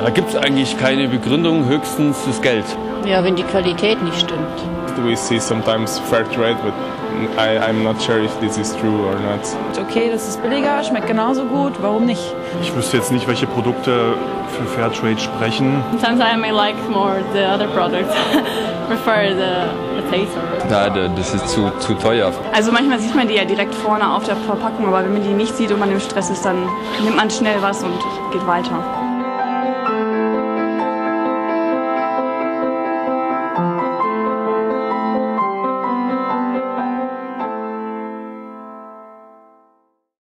Da gibt es eigentlich keine Begründung, höchstens das Geld. Ja, wenn die Qualität nicht stimmt. We see sometimes fair trade, but I'm not sure if this is true or not. Okay, das ist billiger, schmeckt genauso gut, warum nicht? Ich wüsste jetzt nicht, welche Produkte für Fairtrade sprechen. Sometimes I may like more the other products, prefer the taste. Ja, das ist zu teuer. Also manchmal sieht man die ja direkt vorne auf der Verpackung, aber wenn man die nicht sieht und man im Stress ist, dann nimmt man schnell was und geht weiter.